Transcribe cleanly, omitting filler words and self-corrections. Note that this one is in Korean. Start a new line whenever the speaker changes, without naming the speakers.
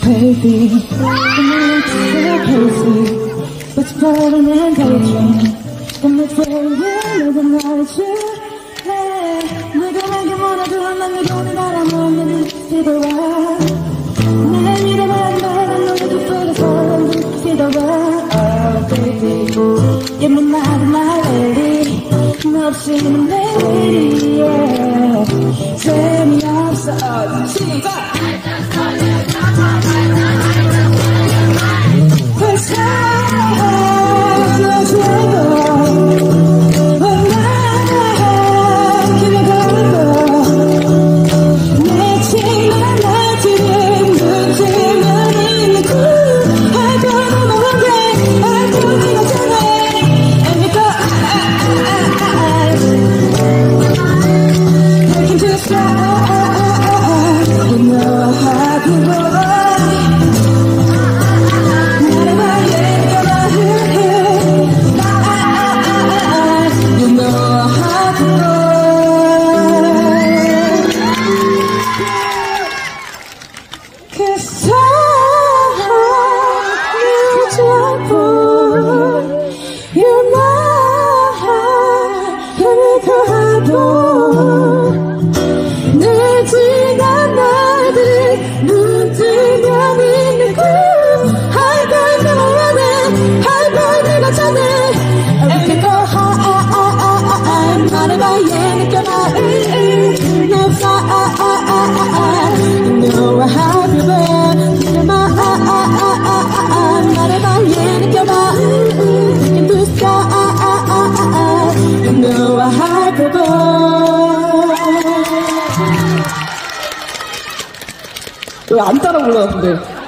crazy. So crazy. But you're falling and daydream. And it's where you live and not you. 내가 내게 원하도 난 내 돈을 바라보는 뒤뜰에서 내 믿어봐도 난 너의 두 손에서 뒤뜰에서 Oh baby You're my night, my lady 너 없이는 내 lady yeah. 재미없어 시작 First time 너 최고
왜 안 따라 불러는데?